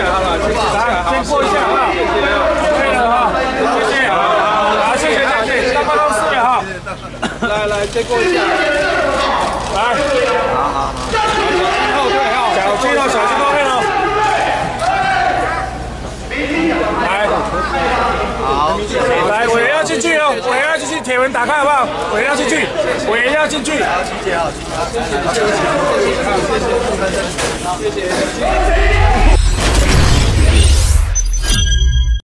好了，来，先过一下，好不好？可以了哈，谢谢，好，谢谢，谢谢，到办公室了哈。来，先过一下，来，好，后退哈，小心哦，小心后面哦。来，好，来，尾要进去哦，尾要进去，铁门打开好不好？尾要进去，尾要进去。好，谢谢，好，谢谢。